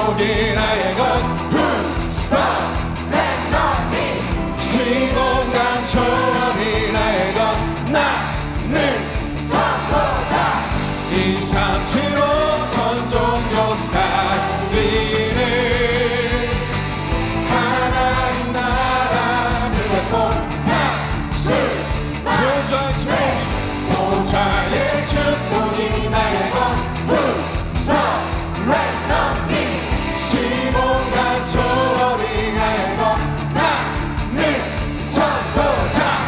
축복이 나의 것 Who's stop let me 시공간 초월이 나의 것 나는 전도자 237호 전종족 살리는 하나님 나라 불렀고 박수 보좌의 축복이 나의 것 Who's let me 시공간 초월이 나의 것 나는 전도자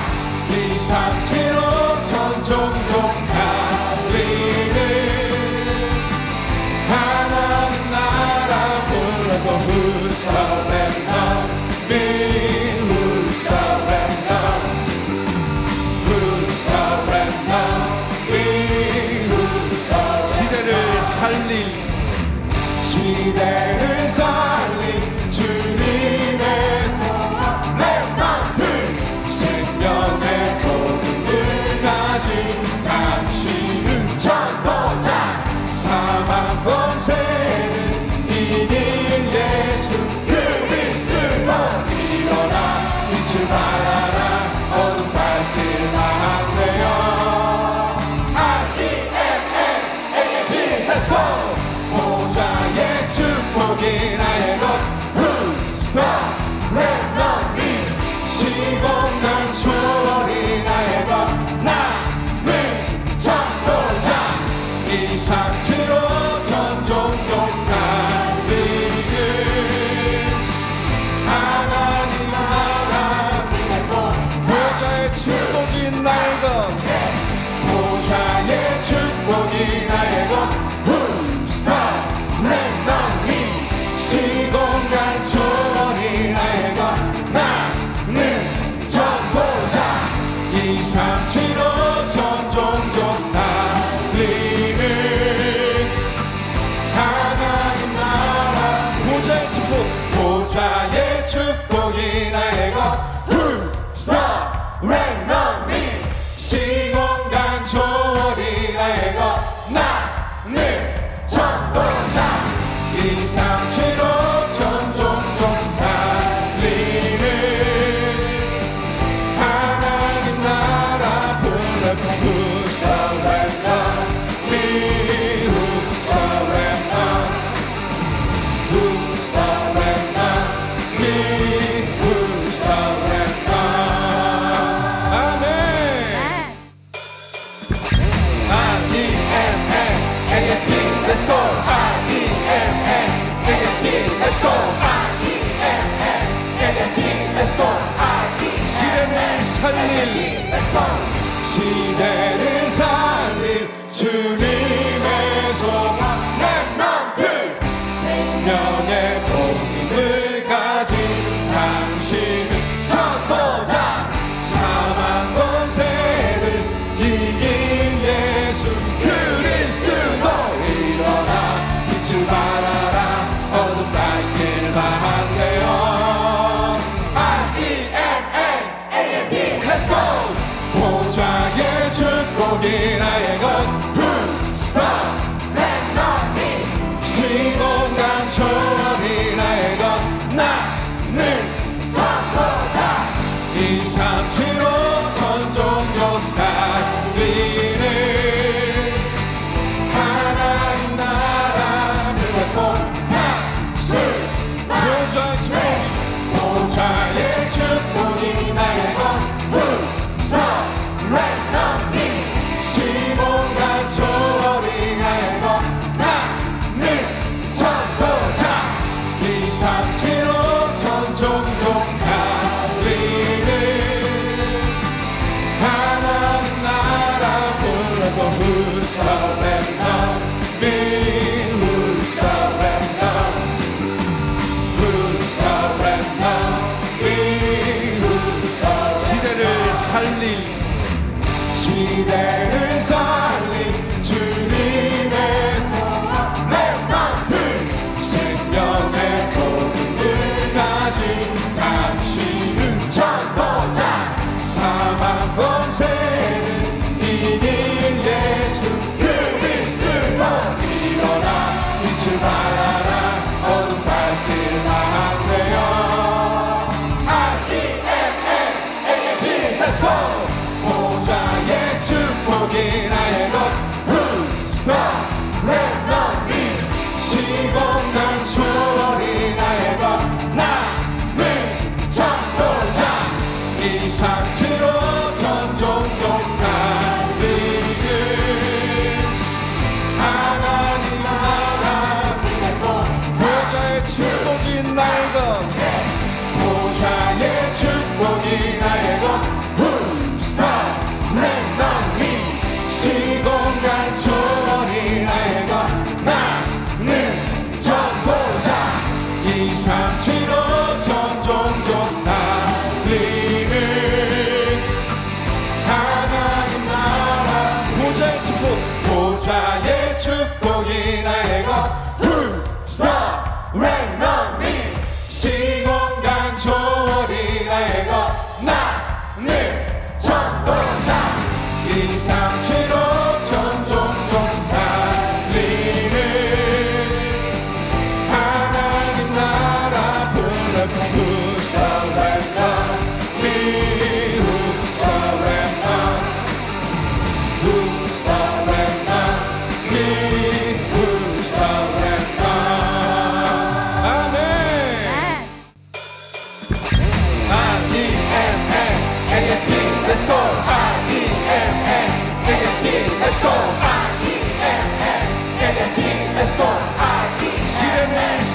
237호 전종족 살리는 하나님 나라 불렀고 Who's let me Who's let 시대를 살릴 주님의 소원 렘넌트 생명의 복음을 가진 당신은 전도자 사망 권세를 이긴 예수 그리스도 일어나 빛을 발하라 어둠 밝힐 만한데요 Let's go! 보좌의 축복이 나의 것 Who's let me 시공간 초월이 나의 것 나는 전도자 237호 전종족 살리는 하나님 나라 보좌의 축복이 나의 것 보좌의 축복이 나의 것 시공간 초월이 나의 것 나는 전도자 237호 전종족 살리는 하나님 나라 보좌의 축복 보좌의 축복이 나의 것 Who's let me 시공간 초월이 나의 것 나는 전도자 237호 전종족 살리는 하나님 나라 불렀고 Who's let me Who's let me Who's let me 아멘 R-E-M-A-A-T Let's go Let's go R-E-M-A-A-T Let's go 시대를 살릴 시대를 살릴 주님의 소망 렘넌트 생명의 복음을 가진 당신은 전도자 사망 권세를 이긴 예수 그리스도 일어나 빛을 발하라 어둠 밝힐 만한데요 R-E-M-A-A-T Let's go 보좌의 축복이 나의 것 Who's let me 시공간 초월이 나의 것 나는 전도자 237호 전종족 살리는 하나님 나라 불렀고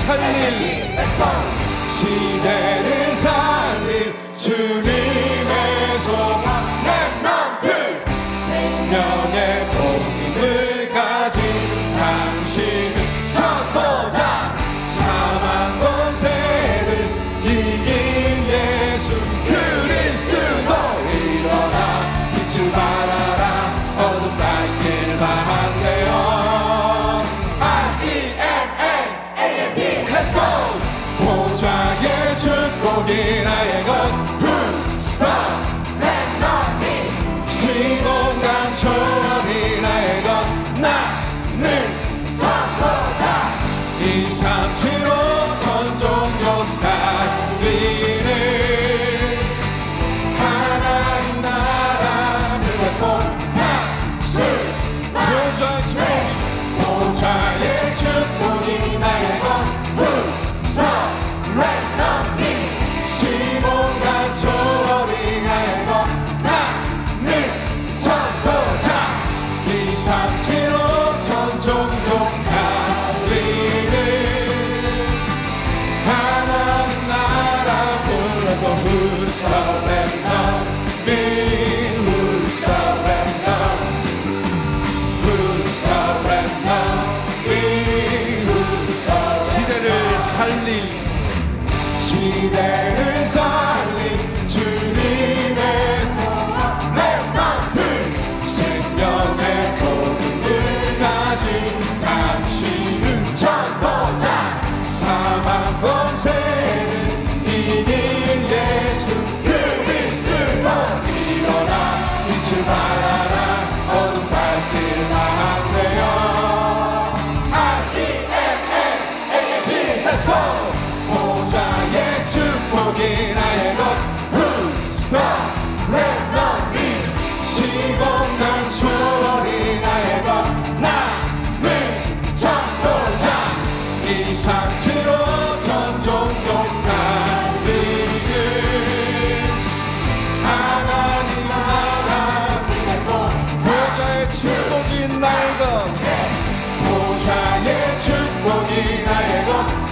살릴 시대를 살릴 주님의 소망 렘넌트 생명의 복음을 가진 당신은 전도자 사망 권세를 이긴 예수 그리스도 일어나 빛을 발하라 어둠 밝기를 바라네요 R-E-M-A-A-N-T Let's go 보좌의 축복이 나의 것 Who's stop 렘넌트 시공간 초월이 나의 것 나는 전도자 237호 전종족 살리는 하나님 나라 불렀고 박수 보좌의 축복이 나의 것 Who's 렘넌트 시공간 초월이 나의 것 나는 전도자 237호 전종족 살리는 하나님 나라 불렀고 Who's the remnant Who's the remnant Who's the remnant Who's the 시대를 살릴 시대를 살릴 주님의 소망 렘넌트 생명의 복음을 가진 당신은 전도자 사망 권세를 이긴 예수 그리스도 일어나 빛을 발하라 어둠 밝길 바라네요 R-E-M-A-A-N-T Let's go 보좌의 축복이 나의 것 Who's the remnant 시공간 초월이 나의 것 나는 전도자 237호 전종족 살리는 하나님 나라 불렀고 보좌의 축복이 나의 것 보좌의 축복이 나의 것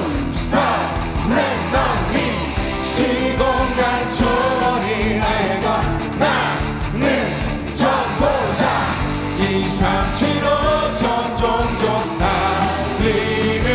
시공간 초월이 나의 것 나는 전도자 237호 전종족 살리는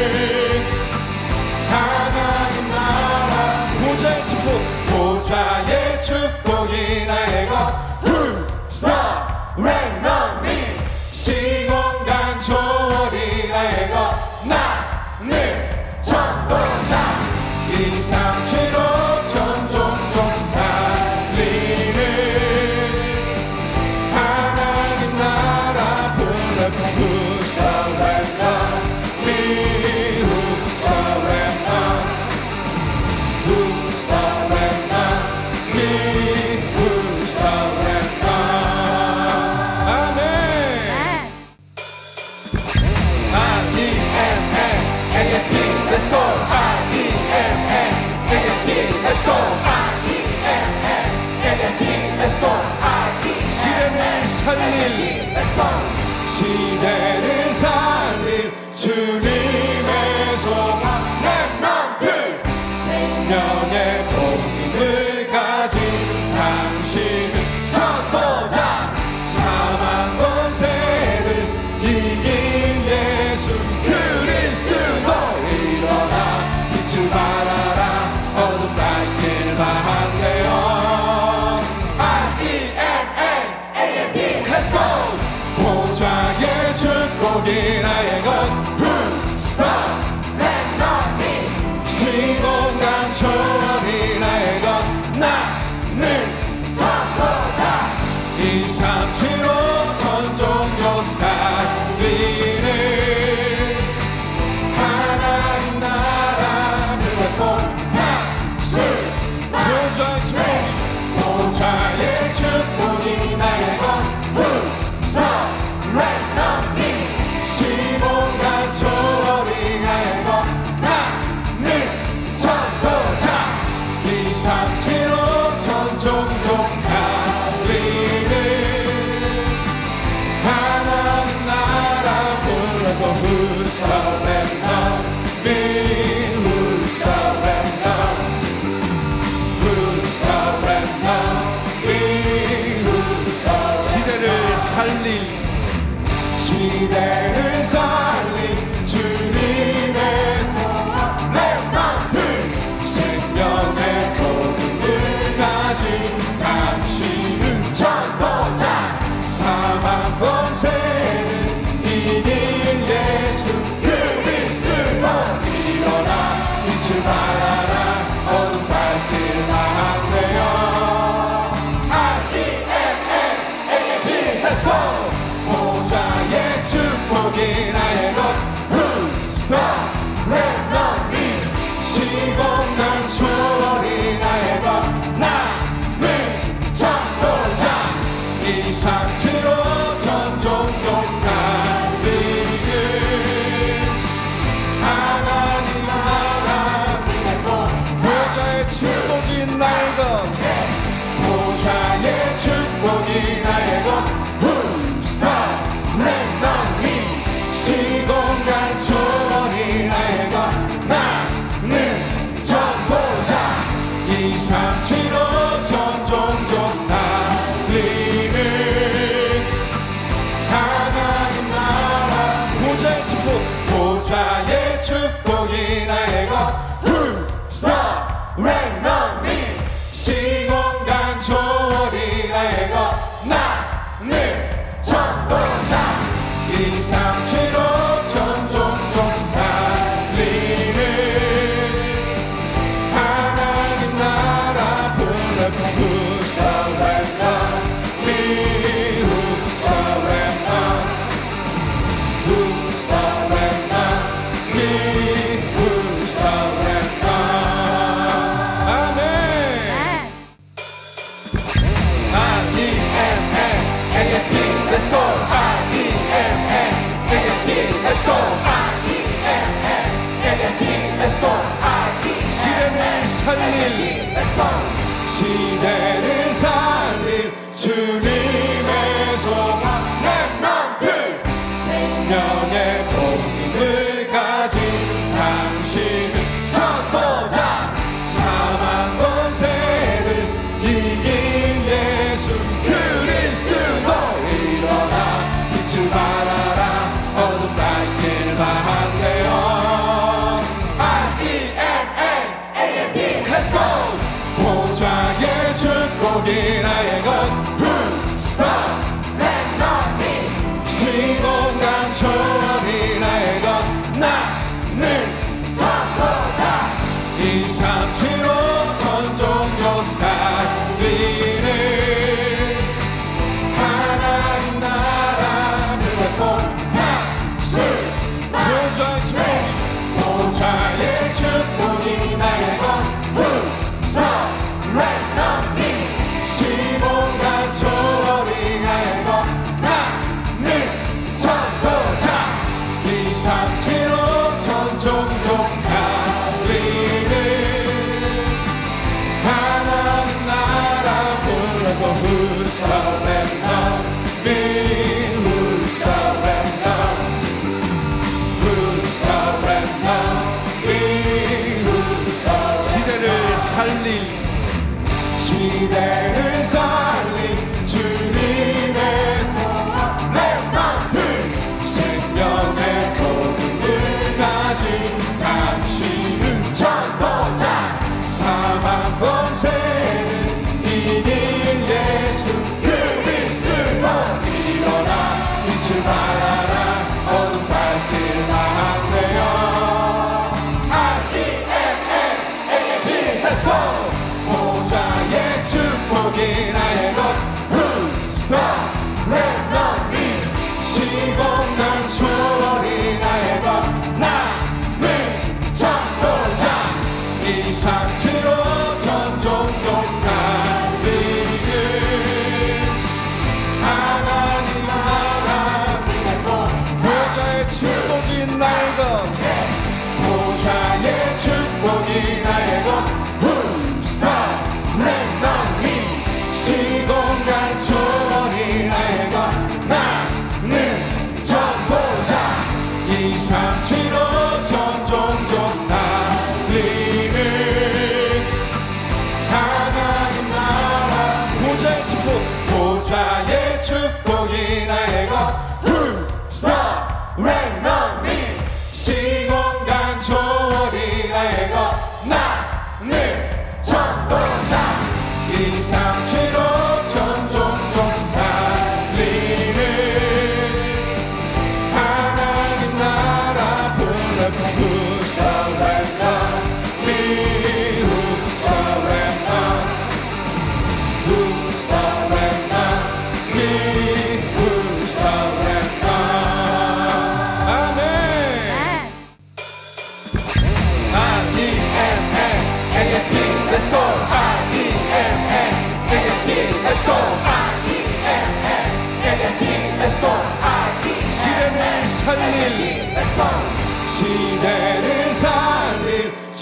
하나님 나라 보좌의 축복 보좌의 축복이 나의 것 Who's the remnant 시공간 초월이 나의 것 나는 전도자 237호 전종족 살리는 하나님 나라 불렀고 Who's the remnant Who's the remnant Who's the remnant Who's the remnant 아멘 R-E-M-A-A-N-T Let's go Let's go R-E-M-A-A-N-T Let's go 시대를 살릴 시대를 살릴 주님의 소망 렘넌트 생명의 복음을 가진 당신은 전도자 사망 권세를 이긴 예수 그리스도 일어나 빛을 발하라 어둠 밝기를 바라라 빛을 발하라 어둠 밝길 막내어 R-E-M-A-A-P Let's go 보좌의 축복이 나의 것 Who's the remnant 시공간 초월이 나의 것 나는 전도자 이 상태로 전종족 살리는 하나님 나라 보좌의 축복이 나의 것 보좌의 축복이 나의 것 Who's the remnant 시공간 초월이 나의 것 나는 전도자 이 삼치로 전종족 살리는 하나님 나라 보좌의 축복 보좌의 축복이 나의 것 Who's the remnant 시공간 초월이 나의 것 나는 전도자 이 삼치로 전종족 살리는 하나님 나라 불렀고 Who's the remnant Who's the remnant Who's the remnant Who's the remnant 아멘 R-E-M-A-A-P Let's go R-E-M-A-A-P Let's go R-E-M-A-A-P Let's go 시대를 살릴 Let's go 시대를 살릴 주님의 소망 렘넌트 생명의 복음을 가진 당신은 전도자 사망 권세를 이긴 예수 그리스도 일어나 빛을 발하라 어둠 밝길 막내어 R-E-M-A-A-P Let's go 보좌의 축복이 나의 것 Who's the remnant 시공간 초월이 나의 것 나는 전도자 이 삼치로 전종족 살리는 하나님 나라 불렀고 박수 보좌의 축복이 보좌의 축복이 나의 것 Who's the remnant 시공간 초월이 나의 것 나는 전도자 이 삼치로 전종족 살리는 하나님 나라 불렀고 Who's the remnant Who's the remnant Who's the remnant Who's the 시대를 살릴 시대를 살릴 주님의 소망 렘넌트 생명의 복음을 가진 당신은 전도자 사망 권세를 이긴 예수 그리스도 일어나 빛을 발하라 어둠 밝길 막내어 R-E-M-A-A-P Let's go 보좌의 축복이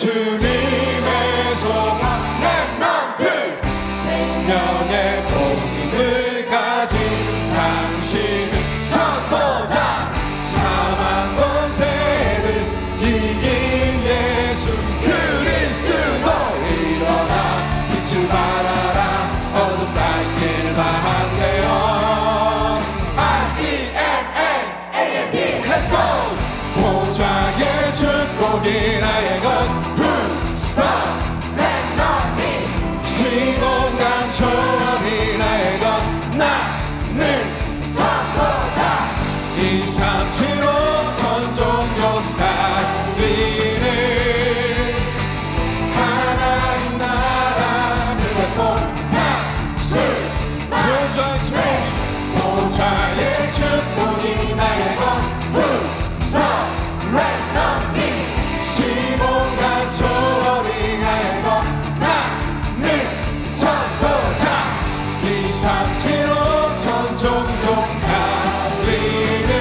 주님의 소망 렘넌트 생명의 복음을 가진 당신은 전도자 사망 권세를 이긴 예수 그리스도 일어나 빛을 발하라 어둠 밝기를 바라네요 R-E-N-N-A-N-T Let's go 보좌의 축복이 나의 것 Who's the 렘넌트 시공간 초월이 나의 것 나는 전도자 237로 전종족 살리는 하나님 나라를 걷고 박수 보좌의 축복이 나의 것 Who's the 렘넌트 시공간 초월이 나의 것 나는 전도자 237로 전종족 살리는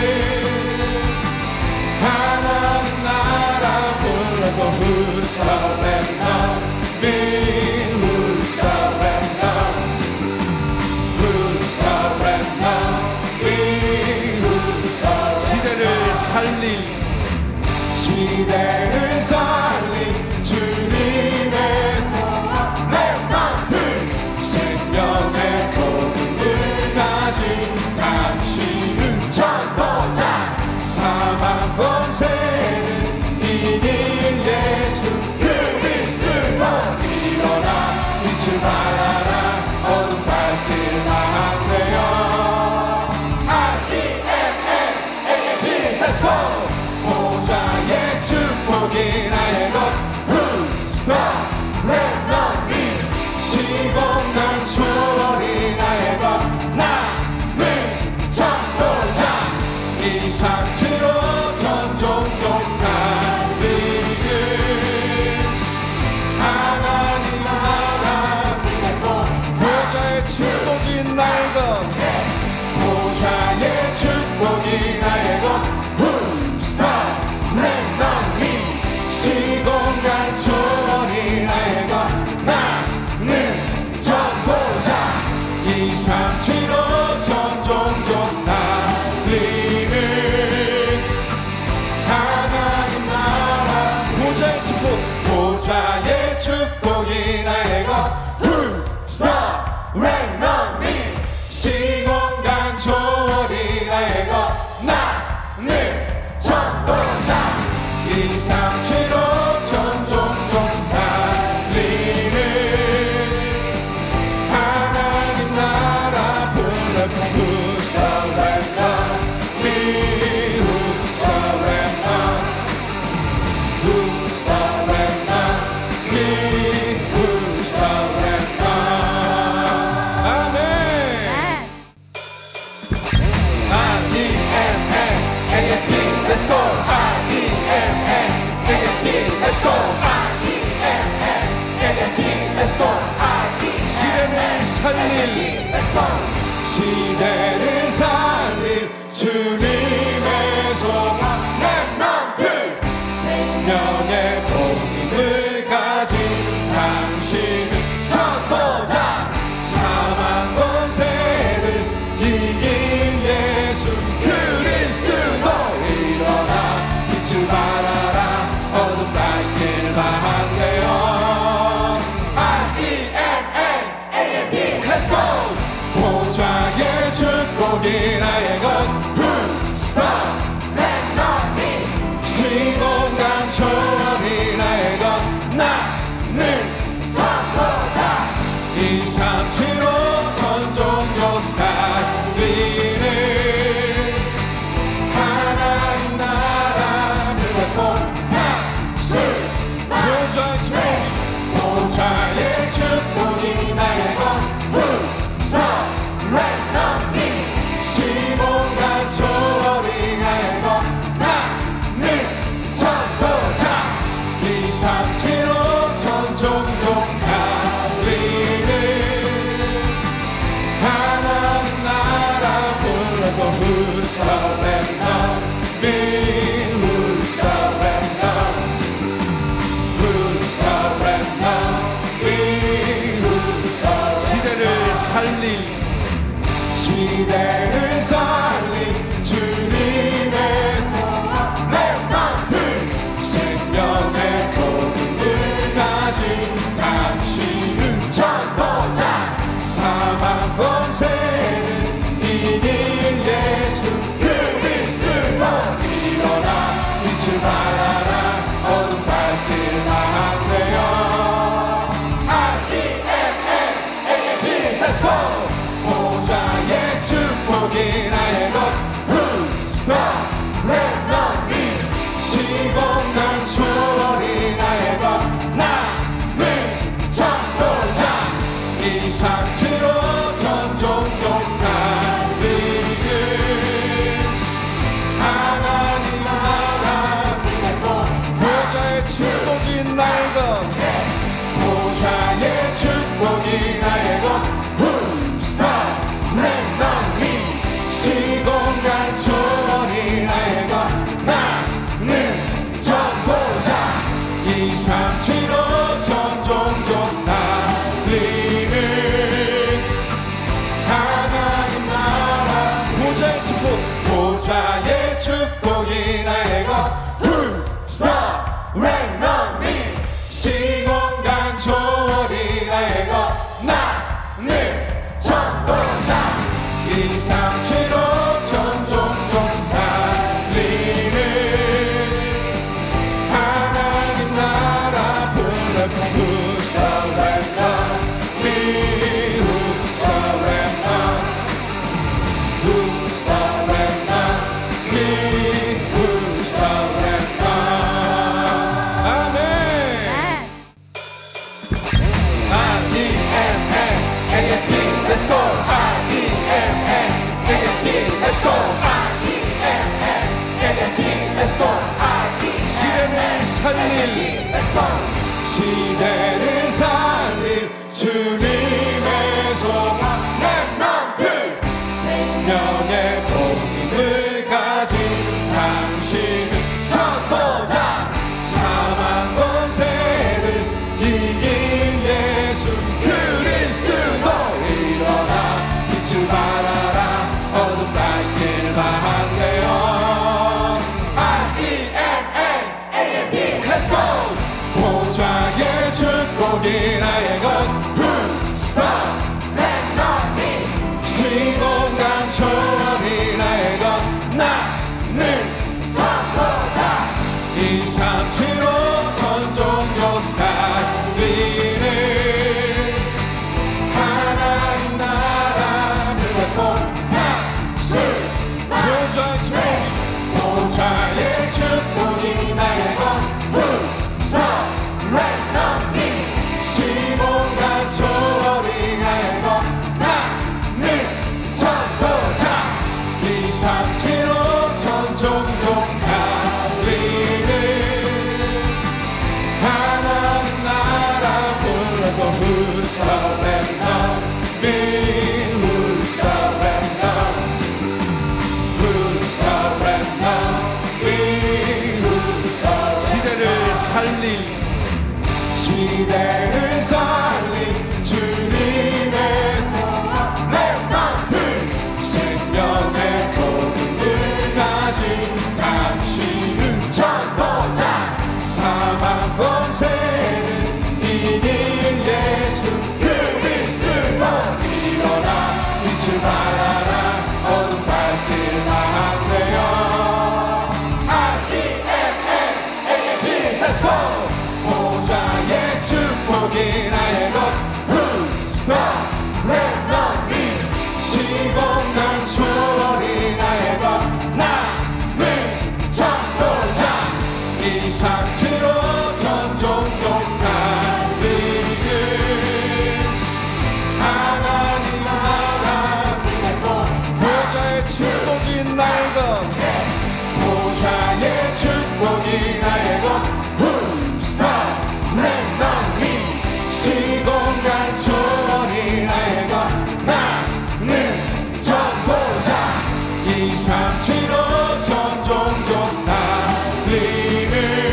하나님 나라 불러도 Who's the 렘넌트 Who's the 렘넌트 Who's the 렘넌트 Who's the 시대를 살릴 주님의 소망 렘넌트 생명의 복음을 가진 당신은 전도자 사망 권세를 이긴 예수 그리스도 일어나 빛을 발하라 어둠 밝기를 바라네요 R-E-N-N-A-N-T Let's go 보좌의 축복이 나의 것 Who's the 렘넌트 시공간 초월이 나의 것 나는 전도자 237로 전종족 살리는 하나님 나라 보좌의 축복이 나의 것 보좌의 축복이 나의 것 Who's the 렘넌트 시공간 초월이 나의 것 나는 전도자 237로 전종족 살리는 하나님 나라 보좌의 축복 보좌의 축복이 나의 것 Who's the 렘넌트 시공간 초월이 나의 것 나는 전도자 237로 전종족 살리는 하나님 나라 불러도 Who's the 렘넌트 Who's the 렘넌트 Who's the 렘넌트 Who's the 렘넌트 아멘 R-E-N-N-A-N-T Let's go R-E-N-N-A-N-T Let's go R-E-N-N-A-N-T Let's go 시대를 살릴 시대를 살릴 주님의 소망 렘넌트 생명의 복음을 가진 당신은 전도자 사망 권세를 이긴 예수 그리스도 일어나 빛을 발하라 어둠 밝기를 바라네요 R-E-N-N-A-N-T Let's go 보좌의 축복이 나의 것 Who's the 렘넌트 시공간 초월이 축복이 나의 것 보좌의 축복이 나의 것 Who's the land on me 시공간 초월이 나의 것 나는 전도자 237호 전종족 살리는 하나님 나라 보좌의 축복 보좌의 축복이 나의 것 Who's the rain on me 시공간 초월이 나의 것 나는 전도자 237호 전종족 살리는 하나님 나라 불러 Who's the rain on me Who's the rain on Who's the rain on me Who's the rain on 아멘 R-E-M-A-A-T Let's go R-E-M-A-A-T Let's go R-E-M-A-A-T Let's go 시대를 살릴 시대를 살릴 주님의 소망 렘넌트 생명의 복음을 가진 당신은 전도자 사망 권세를 이긴 예수 그리스도 일어나 빛을 발하라 어둠 밝기를 바라네요 R-E-M-A-A-T Let's go 보좌의 축복이 나의 것 Who's the land on me 시공간 초월이 나의 것 나는 전도자 237호 전종족 살리는 하나님 나라 불렀고 박수 보좌의 축복이 보좌의 축복이 나의 것 Who's the rain on me 시공간 초월이 나의 것 나는 전도자 237호 전종족 살리는 하나님 나라 불렀고 Who's the rain on me Who's the rain on Who's the rain on me Who's the 시대를 살릴 시대를 살릴 주님의 소망 렘넌트 생명의 복음을 가진 당신은 전도자 사망 권세를 이긴 예수 그리스도 일어나 빛을 발하라 어둠 밝기를 바라네요 R-E-M-A-A-T Let's go 보좌의 축복이 나의 것 Who's the rain on me 시공간 초월이 나의 것 나는 전도자 237호 전종족 살리는 하나님 나라 불렀고 보좌의 축복이 나의 것 보좌의 축복이 나의 것 Who's the rain on me 시공간 초월이 나의 것 나는 전도자 237호 전종족 살리는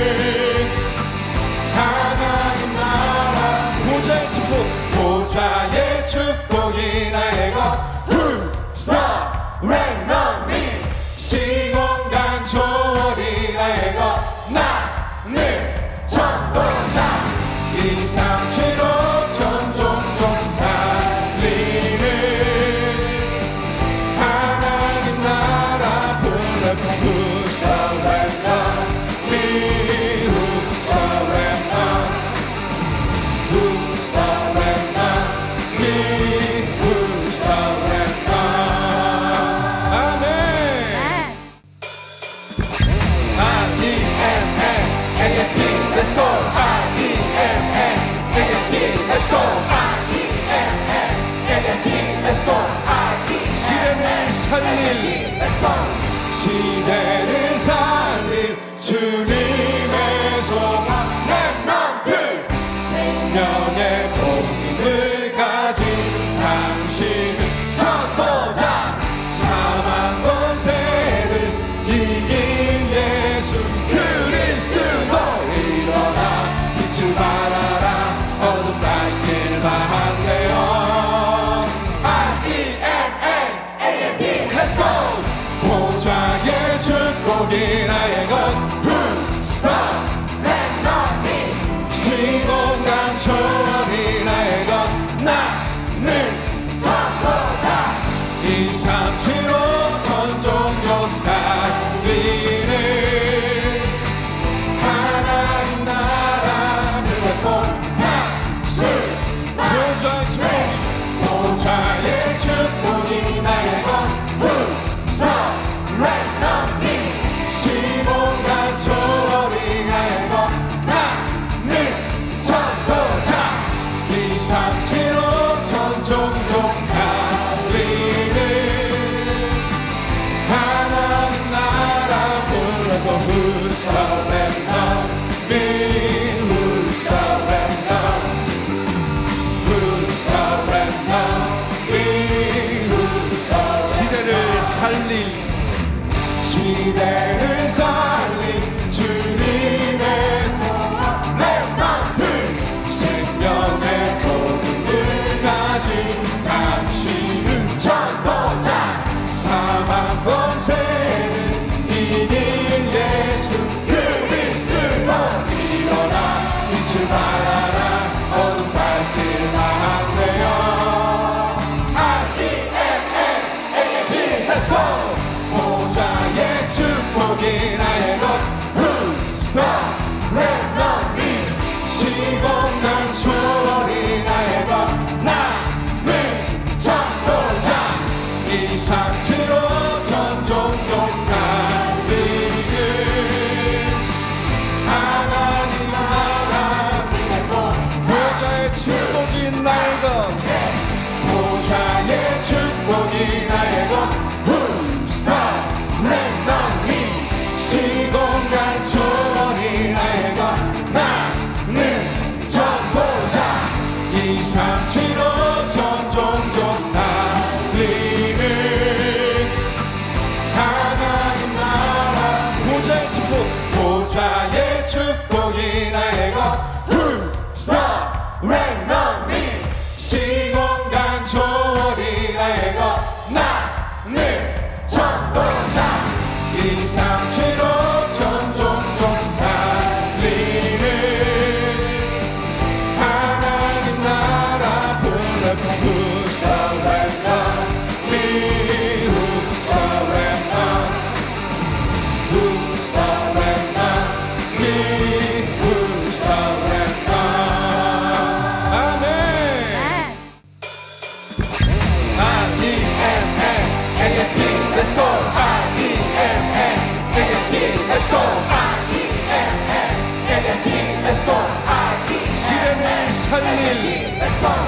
하나님 나라 보좌의 축복 보좌의 축복이 나의 것 Who's the rain on me 시공간 초월이 나의 것 나는 전도자 237호 전종족 살리는 하나님 나라 불렀고 Who's the rain on me Who's the rain on Who's the rain on me Who's the rain on 아멘 R-E-M-A-A-T Let's go R-E-M-A-A-T 축복이 나의 것 Who's the rain on me 시공간 초월이 나의 것 나는 전도자 237호 전종종 살리는 하나님 나라 불러 Who's the rain on me Who's the rain on Who's the rain on me Who's the rain on 아멘 R-E-M-A-A-T Let's go R-E-M-A-A-T Let's go R-E-M-A-A-T Let's go 시대를 살릴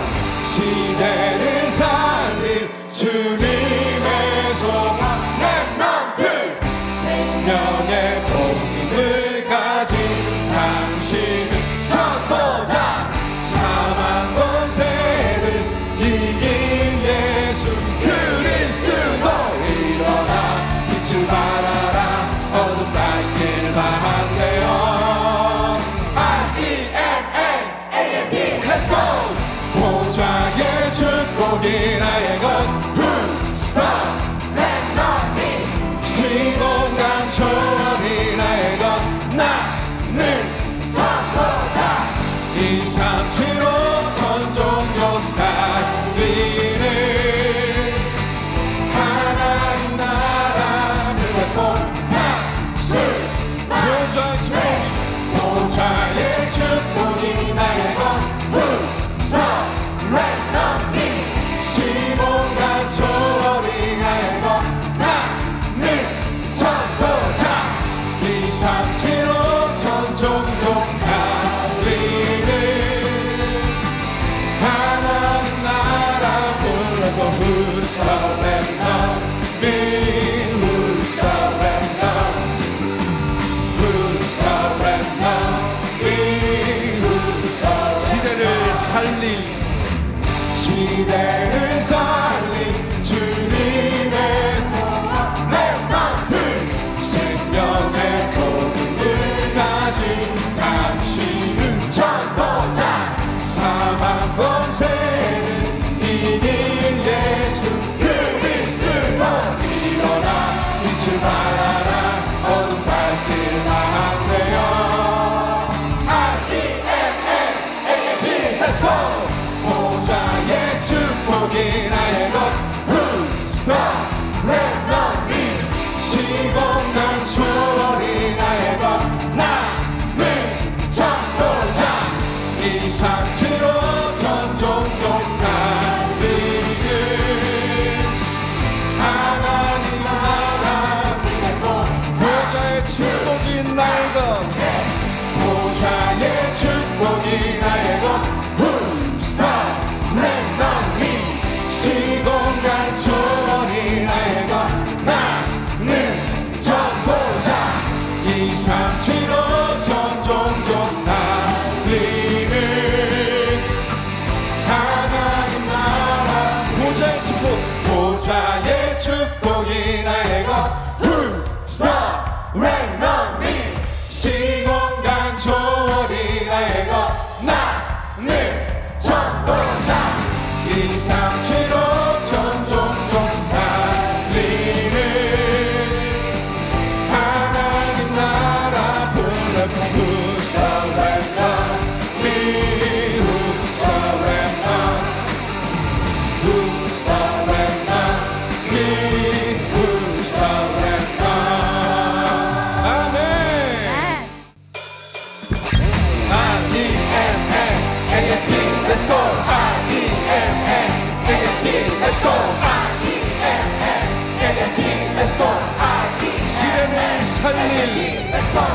시대를 살릴 주님의 소망 렘넌트 생명의 복음을 가진 당신은 전도자 사망 권세를 이긴 예수 그리스도 일어나 빛을 발하라 어둠 밝기를 바란대요 R-E-M-A-A-T Let's go 보좌의 축복이 나의 것 Who's the man on me 시공간 초월이 나의 것 나는 전도자 237호 전종족 살리는 하나님 나라 불렀고 박수 보좌의 축복이 나의 것 Who's the rain on me 시공간 초월이 나의 것 나는 전도자 237호 전종족 살리는 하나님 나라 불렀고 Who's the rain on me Who's the rain on Who's the rain on me Who's the 시대를 살릴 시대를 살린 주님의 소망 렘넌트 생명의 복음을 가진 당신은 전도자 사망 권세를 이긴 예수 그리스도 일어나 빛을 발하라 어둠 밝기를 바란대요 R-E-M-A-A-T Let's go 보좌의 축복이 나의 것 Who's the rain on me 시공간 초월이 나의 것 나는 전도자 237호 전종족 살리는 하나님 나라 불렀고 보좌의 축복이 나의 것 보좌의 축복이 나의 것 Who's the rain on me 시공간 초월이 나의 것 나는 전도자 237호 전종족 살리는 하나님 나라 보좌의 축복 보좌의 축복이 나의 것 Who's the rain on me 시공간 초월이 나의 것 나는 전도자 237호 전종족 살리는 하나님 나라 불렀고 Who's the rain on me Who's the rain on Who's the rain on me Who's the rain on 아멘 R-E-M-A-A-T Let's go R-E-M-A-A-T Let's go R-E-M-A-A-T Let's go 시대를 살릴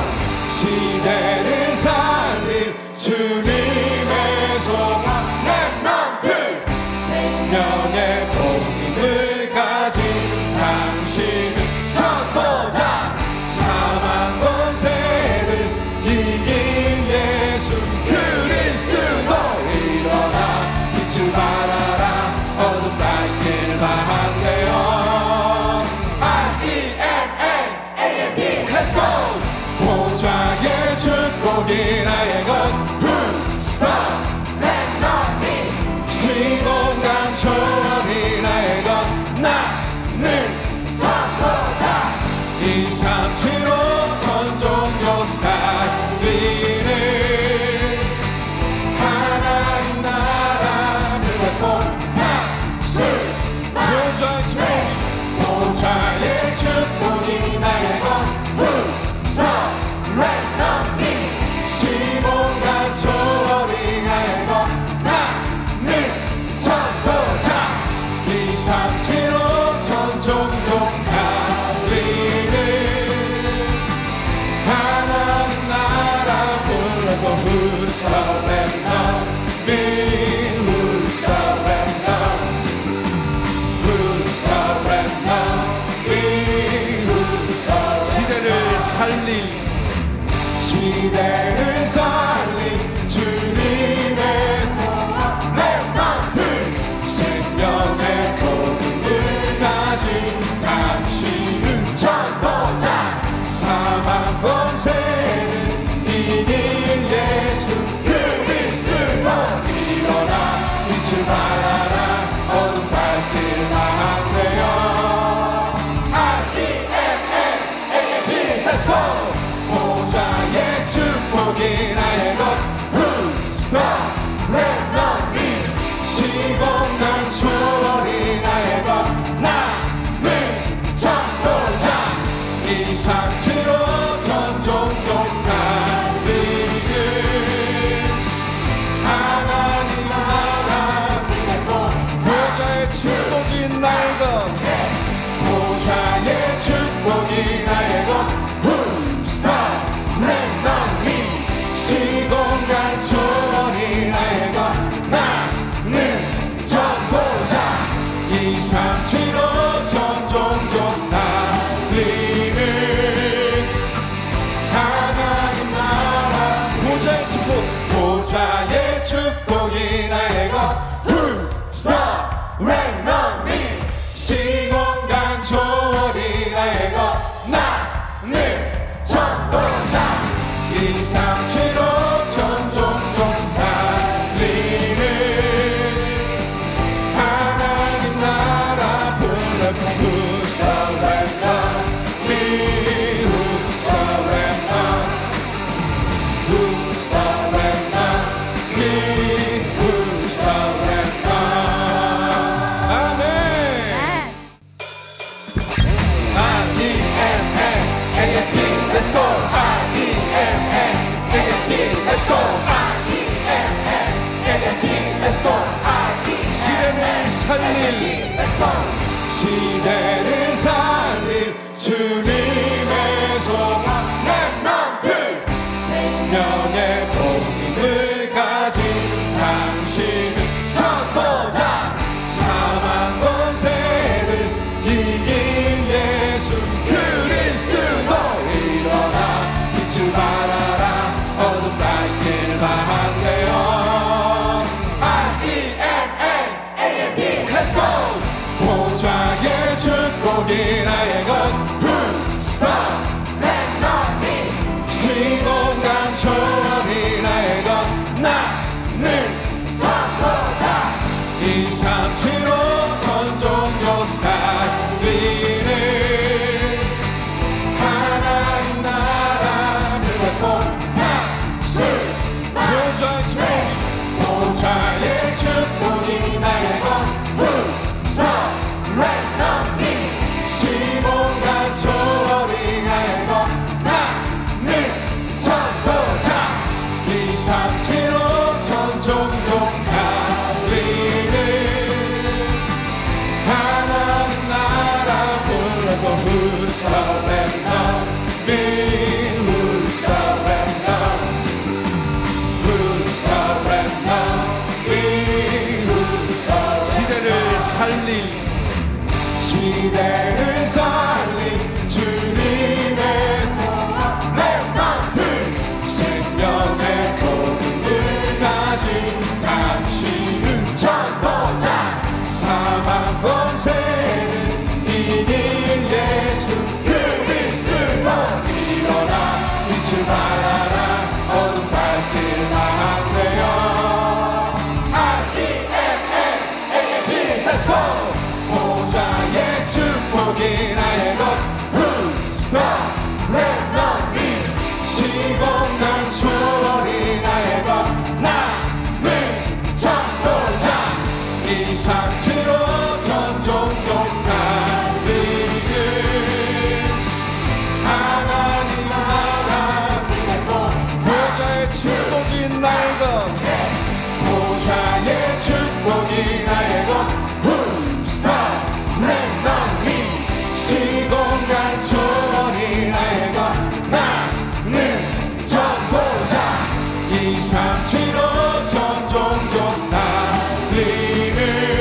시대를 살릴 주님의 소망 렘넌트 생명의 복음을 가진 당신은 전도자 사망 권세를 이긴 예수 그리스도 일어나 빛을 발하라 어둠 밝기를 바란대요 R-E-M-A-A-T Let's go 보좌의 나의 것 Who's the land of me 시공간 초월이 나의 것 나는 전도자 237로 전종족 살리는 하나님 나라 불렀고 박수 보좌의 축복이 나의 것 Who's the land of me 시공간 초월이 나의 것 나는 전도자 237로 전종족 살리는 하나님 나라 불렀고 Who's the land of me Who's the land of Who's the land of me Who's the 시대를 살릴 주님의 렘넌트 생명의 복음을 가진 당신은 전도자 사망 권세를 이긴 예수 그리스도 일어나 빛을 발하라 어둠 밝길 막내어 R-E-M-N-A-P Let's go 보좌의 축복이 나의 것 Who's the land of me 시공간 초월이 나의 것 나는 전도자 237로 전종족 살리는 하나님 나라 불렀고 보좌의 축복이 나의 것 보좌의 축복이 나의 것 Who's the land of me 시공간 초월이 나의 것 나는 전도자 237로 전종족 살리는 하나님 나라 보좌의 축복 보좌의 축복이 나의 것 Who's the land of me 시공간 초월이 나의 것 나는 전도자 237로 전종족 살리는 하나님 나라 불렀고 Who's the land of me Who's the land of Who's the land of me Who's the land of 아멘 R-E-M-N-A-P Let's go R-E-M-N-A-P Let's go R-E-M-N-A-P Let's go 시대를 살릴 시대를 살릴 주님의 소망 렘넌트 생명의 복음을 가진 당신은 전도자 사망 권세를 이긴 예수 그리스도 일어나 빛을 발하라 어둠 밝길 막내어 R-E-M-N-A-P Let's go 보좌의 축복이 나의 것 Who's the land of me 시공간 초월이 나의 것 나는 전도자 237로 전종족 살리는 하나님 나라 불렀고 박수 보좌의 축복이 나의 것 Who's the land of me 시공간 초월이 나의 것 나는 전도자 237로 전종족 살리는 하나님 나라 불렀고 Who's the land of me Who's the land of Who's the land of me Who's the 시대를 살릴 주님의 렘넌트 생명의 복음을 가진 당신은 전도자 사망 권세를 이긴 예수 그리스도 일어나 빛을 발하라 어둠 밝 삼치로 전종족 살리는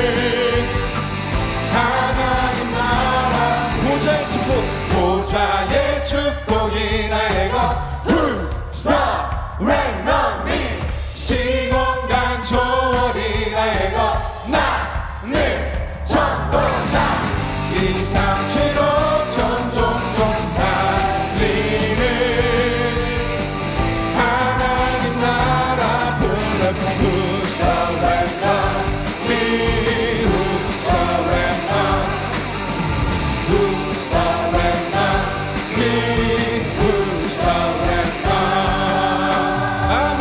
하나님 나라 보좌의 축복 보좌의 축복이 나의 것 Who's the rain on me 시공간 초월이 나의 것 나는 전도자 이 삼치로 전종족 살리는 하나님 나라 불렀던 Who's the rain on me Who's the rain on Who's the rain on me Who's the rain on 아멘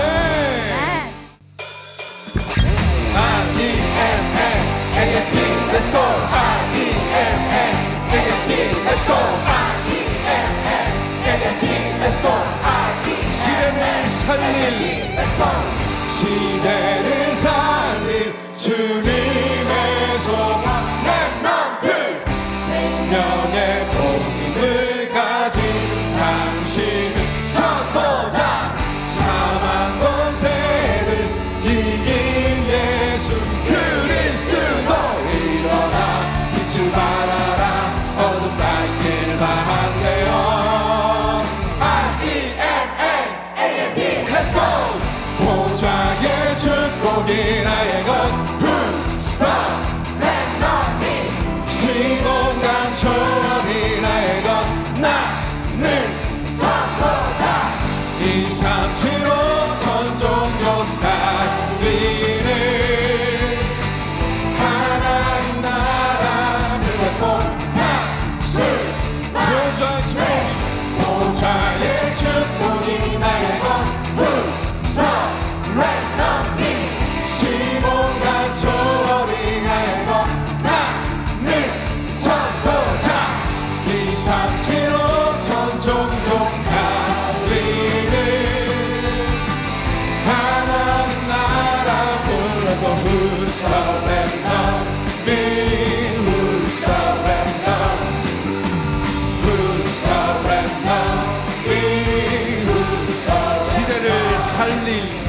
R-E-M-A-A-T Let's go R-E-M-A-A-T Let's go R-E-M-A-A-T Let's go 시대를 살릴 Let's go 시대를 살릴 주님의 소망 렘넌트 생명의 복음을 가진 당신은 전도자 사망 권세를 이긴 예수 그리스도 일어나 빛을 발하라 어둠 밝길 바란대요 R-E-M-A-A-T Let's go 보좌의 축복이 나의 것 Who's the man on me 시공간 초월이 나의 것 나는 전도자 이 삼치로 전종족 살리는 하나님 나라 불렀고 박수 보좌의 축복 보좌의 축복이 나의 것 Who's the rain on me 시공간 초월이 나의 것 나는 전도자 이 삼치로 전종족 살리는 하나님 나라 불렀고 Who's the rain on me Who's the rain on Who's the rain on me Who's the 시대를 살릴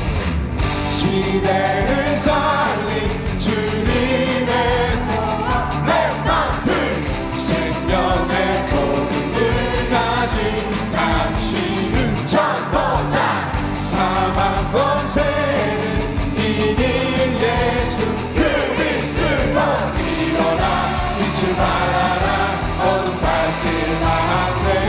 시대를 살릴 주님의 소망 렘넌트 생명의 복음을 가진 당신은 전도자 사망 권세를 이긴 예수 그리스도 일어나 빛을 발하라 어둠 밝길 바란대요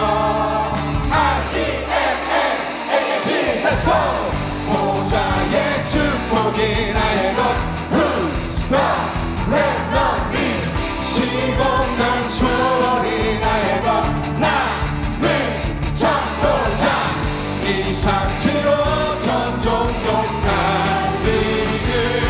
R-E-M-A-A-T Let's go 보좌의 축복이 나의 것 Who's the rain on me 시공간 초월이 나의 것 나는 전도자 이 삼치로 전종족 살리는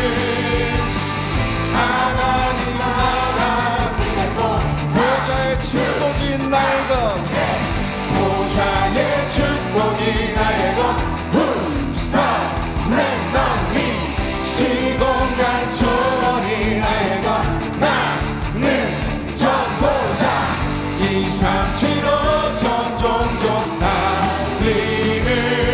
하나님 나라 불렀고 보좌의 축복이 나의 것 보좌의 축복이 나의 것 Who's the rain on me 시공간 초월이 나의 것 나는 전도자 이 삼치로 전종족 살리는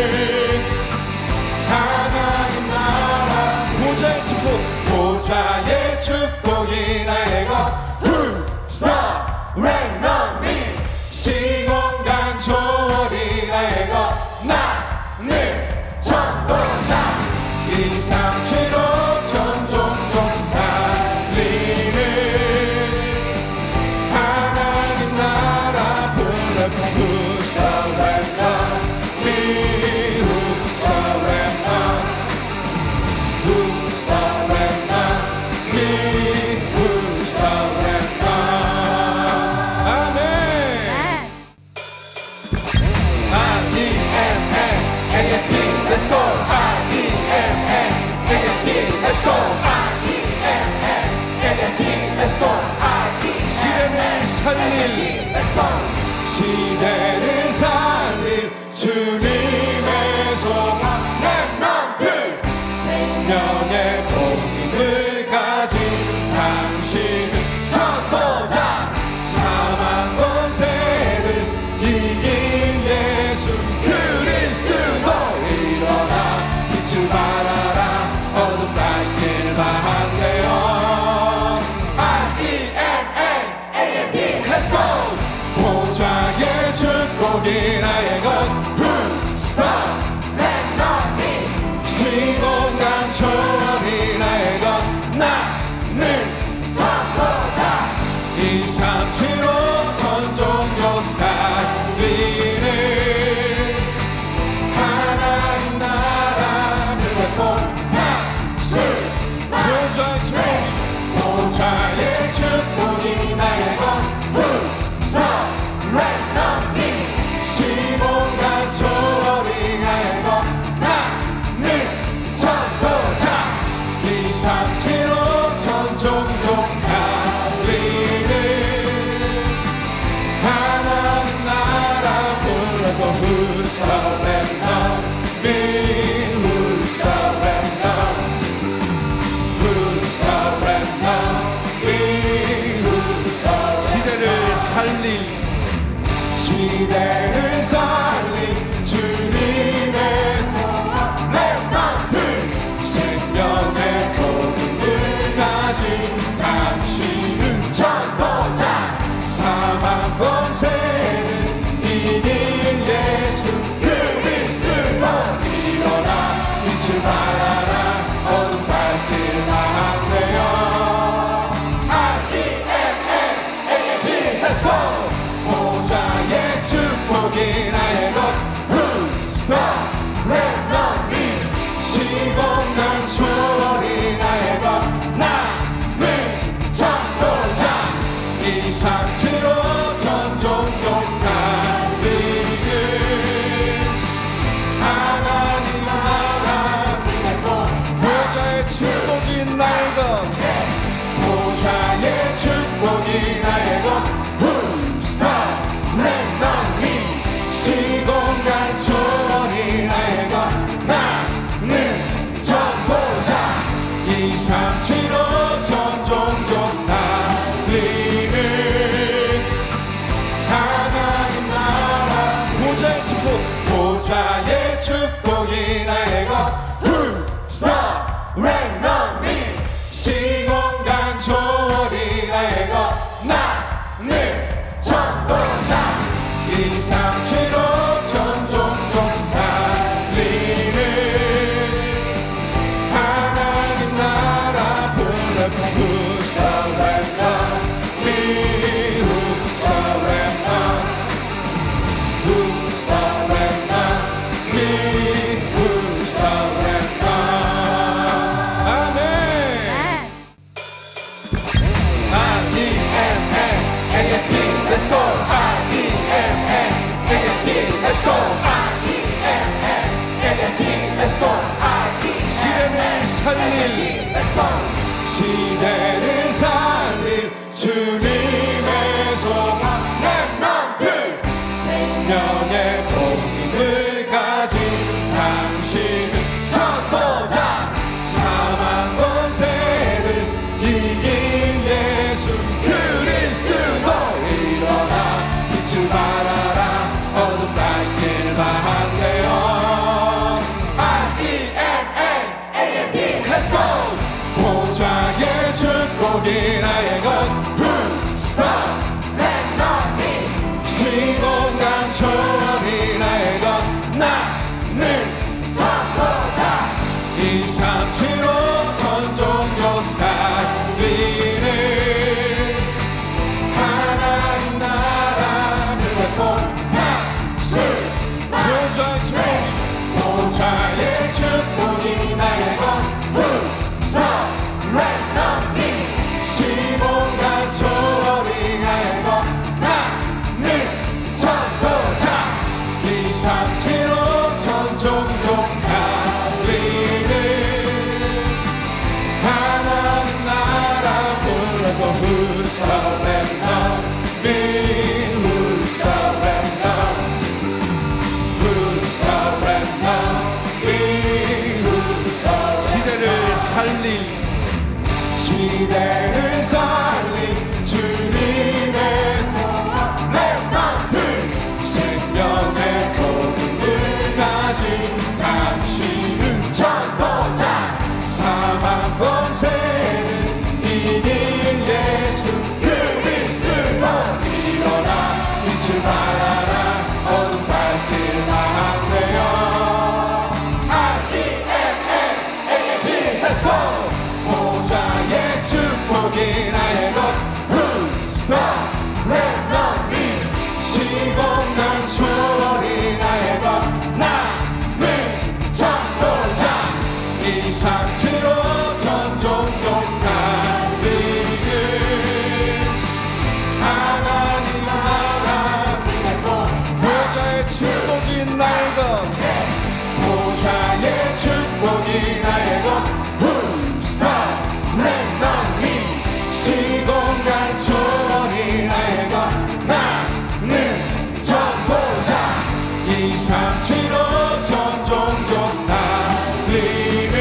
하나님 나라 보좌의 축복 보좌의 축복이 나의 것 Who's the rain on me 시공간 초월이 나의 것 나는 전도자 이 삼치로 전종족 살리는 하나님 나라 불렀고 Who's the rain on me Who's the rain on Who's the rain on me Who's the rain on 아멘 R-E-M-A-A-T Let's go R-E-M-A-A-T Let's go R-E-M-A-A-T Let's go 시대를 살릴 Let's go 시대를 살릴 주님의 소망 렘넌트 생명의 복음을 가진 당신은 전도자 사망 권세를 이긴 예수 그리스도 일어나 빛을 말아라 어둠 밝길 바란대요. R-E-N-A-A-N-T Let's go. 보좌의 축복이 나의 것 Who's stop let not me. 시공간 초월이 나의 것 나는 전도자. 237로 전종족 살리는 하나님 나라 불렀고 박수. 보좌의 축복이 나의 것 Who's let not me. 시공간 초월이 나의 것 나는 전도자. 237로 전종족 살리는 하나님 나라 불렀고 Who's let not me. Who's let not. Who's let not me. Who's 시대를 살릴 주님의 렘넌트. 생명의 복음을 가진 당신은 전도자. 사망 권세를 이긴 예수 그리스도. 일어나 빛을 발하라 어둠 밝길 바란대요. R-E-N-A-A-N-T Let's go. 보좌의 축복이 나의 것 Who's let not me. 시공간 초월이 나의 것 나는 전도자. 237로 전종족 살리는 하나님 나라 불렀고 보좌의 축복이 나의 것. 보좌의 축복이 나의 것 Who's let not me. 시공간 초월이 나의 것 나는 전도자. 237로 전종족 살리는 하나님 나라 보좌의 축복. 보좌의 축복이 나의 것 Who's let not me. 시공간 초월이 나의 것 나는 전도자. 237로 전종족 살리는 하나님 나라 불렀고 Who's let not me. Who's let not. Who's let not me. Who's let not. 아멘. R-E-N-A-A-N-T Let's go. R-E-N-A-A-N-T Let's go. R-E-N-A-A-N-T Let's go. 시대를 살릴 시대를 살릴 주님의 소망 렘넌트. 생명의 복음을 가진 당신은 전도자. 사망 권세를 이긴 예수 그리스도. 일어나 빛을 발하라 어둠 밝길 바란대요. R-E-N-A-A-N-T Let's go. 보좌의 축복이 나의 것 Who's let not me. 시공간 초월이 나의 것 나는 전도자. 237로 전종족 살리는 하나님 나라 불렀고 박수. 보좌의 축복이 나의 것 Who's let not me. 시공간 초월이 나의 것 나는 전도자. 237로 전종족 살리는 하나님 나라 불렀고 Who's let not me. Who's let not. Who's let not me. 시대를 살릴 주님의 렘넌트. 생명의 복음을 가진 당신은 전도 이 상태로 전 종족 살리는 하나님 나라 보좌의 축복이 나의 것 보좌의 축복이 나의 것 Who's the remnant 시공간 초원이 나의 것 나는 전도자 이 상태로 전 종족 살리는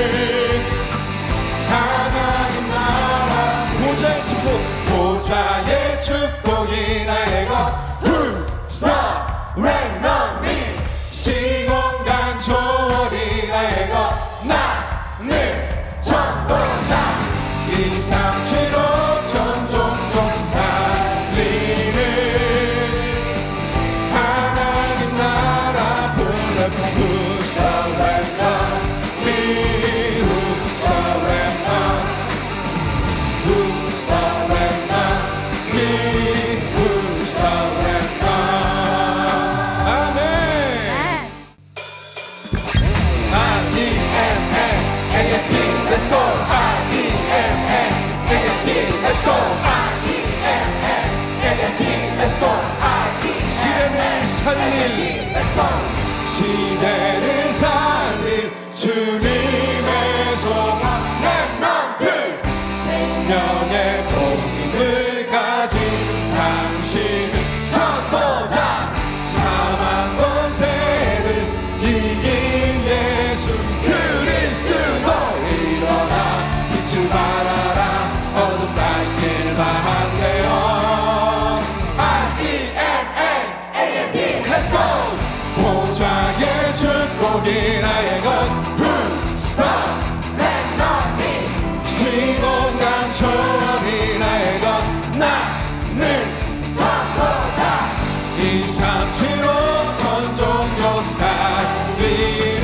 하나님 나라 보좌의 축복 보좌의 축복이 나의 것 Who's the remnant 시공간 초월이 나의 것 나는 전도자 이 상태로 전 종족 살리는 하나님 나라 불러 Who's the remnant Who's the remnant Who's the remnant Who's the remnant 아멘 R-E-M-N-A-N-T Let's go R-E-M-N-A-N-T Let's go R-E-M-N-A-N-T Let's go 시대를 살릴 시대를 살릴 주님의 소망 렘넌트 생명의 복음을 가진 당신은 전도자 사망 권세를 이긴 예수 그리스도 일어나 빛을 발하라 어둠 밝기를 바란대요 R-E-M-N-A-N-T Let's go 보좌의 축복이 나의 것 Who's the remnant 시공간 초월이 나의 것 나는 전도자 이 상태로 전 종족 살리는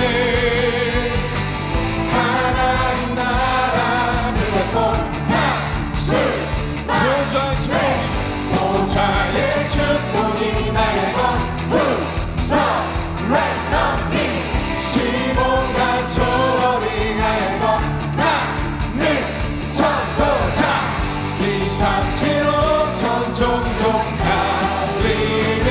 하나님 나라 불렀고 박수 보좌의 축복이 보좌의 축복이 나의 것 Who's the remnant 시공간 초월이 나의 것 나는 전도자 이 상태로 전 종족 살리는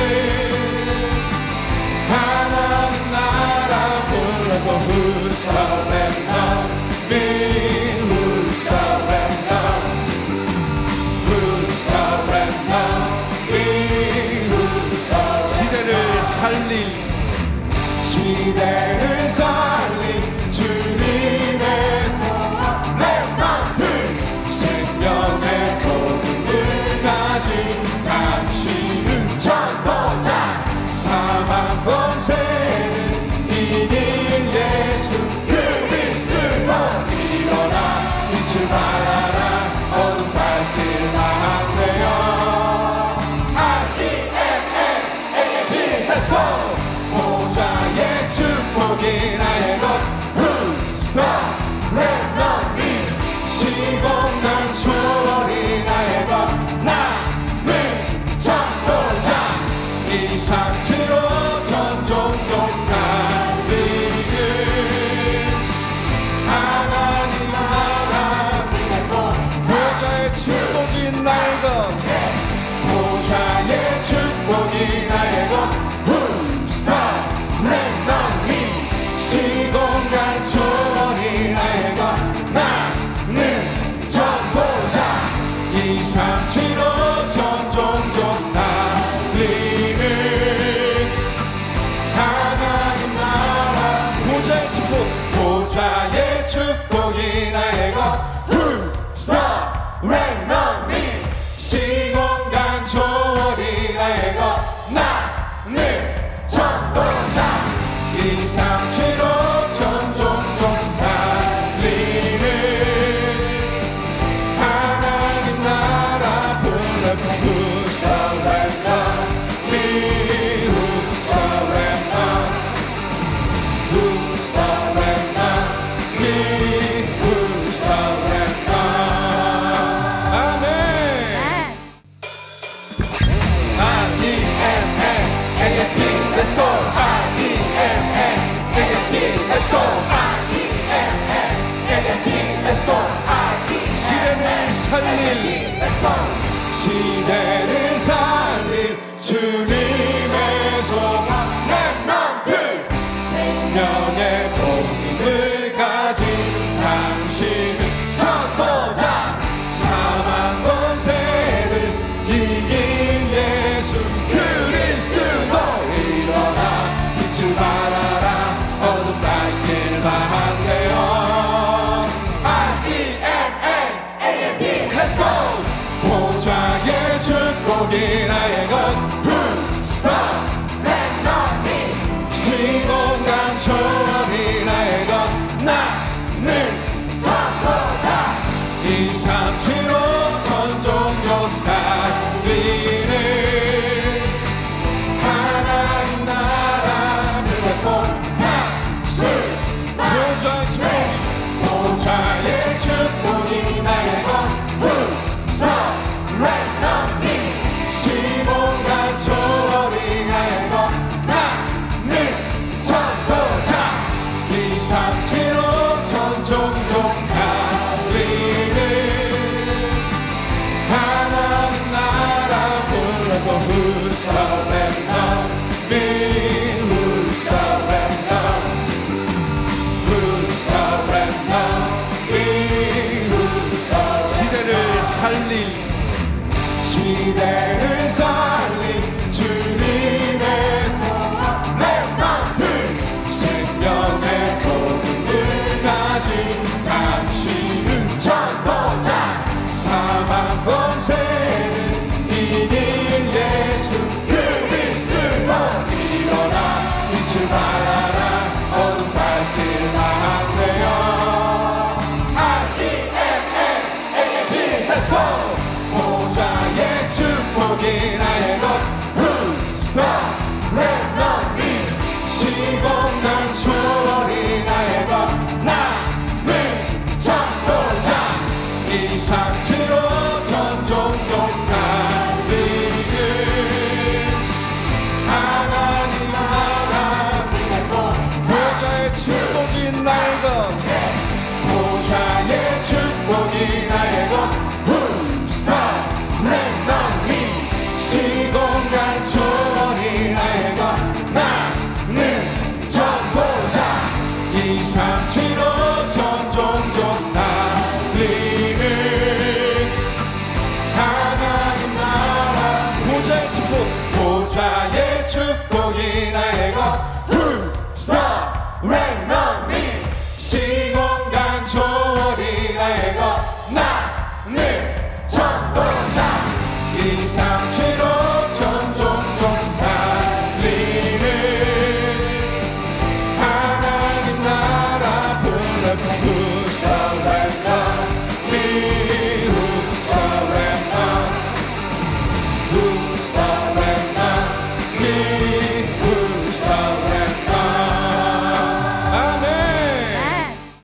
하나님 나라 불렀고 Who's the remnant Who's the remnant Who's the remnant Who's the 시대를 살릴 시대를 살릴 주님의 소망 렘넌트 생명의 복음을 가진 당신은 전도자 사망 권세를 이긴 예수 그리스도 일어나 빛을 발하라 어둠 밝기를 바란대요 R-E-M-N-A-N-T Let's go 보좌의 축복이 나의 것 Who's the remnant 시공간 초월이 나의 것 나는 전도자 이 상태로 전 종족 살리는 하나님 나라 보좌의 축복이 나의 것 보좌의 축복이 나의 것 Who's the remnant 시공간 초월이 나의 것 나는 전도자 이 상태로 전 종족 살리는 하나님 나라 보좌의 축복 보좌의 축복이 나의 것 Who's the remnant 시공간 초월이 나의 것 나는 전도자 이 상태로 전 종족 살리는 하나님 나라 불렀고 Who's the remnant Who's the remnant Who's the remnant Who's the remnant 아멘 나는 찾고자 이 삼치로 전종족 살리는 하나님 나라를 갖고 박수 보좌의 축복이 나의 것 surrender me 시몬과 초월이 나의 것 나는 찾고자 이 삼치로 전종족 살리는 하나님 나라 불러도 who surrender me who surrender who surrender me who surrender 시대를 살릴 시대를